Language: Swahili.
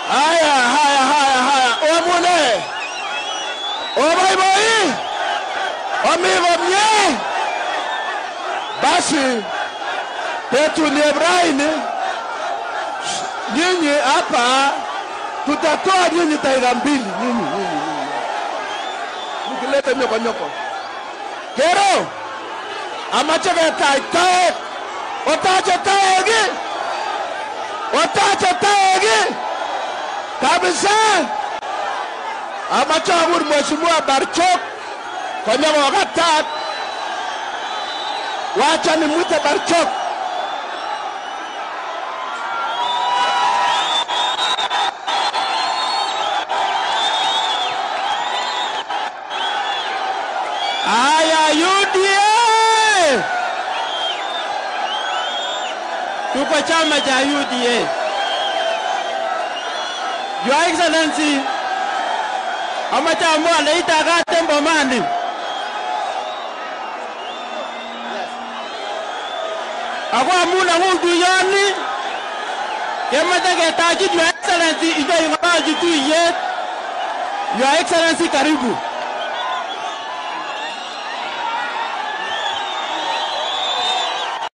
Haya. Omune. Obai. Omivamye. Basi Petu ni Ibrahim. Nyinyi hapa tutatoa nyinyi taira mbili nyinyi. Mkileta nyoko. Kero. Amachaka tai. Otacha taegi. Kabisa. Amachagur mheshimiwa Barchok kwa nyama wakati. Wacha nimwite Barchok. UDA. Tuko chama cha UDA. Your Excellency, amachamo aleita Tembo Mani. Akwa muna mungu yoni. Kemata ketaji Your Excellency ibe ingaji tu iye. Your Excellency karibu.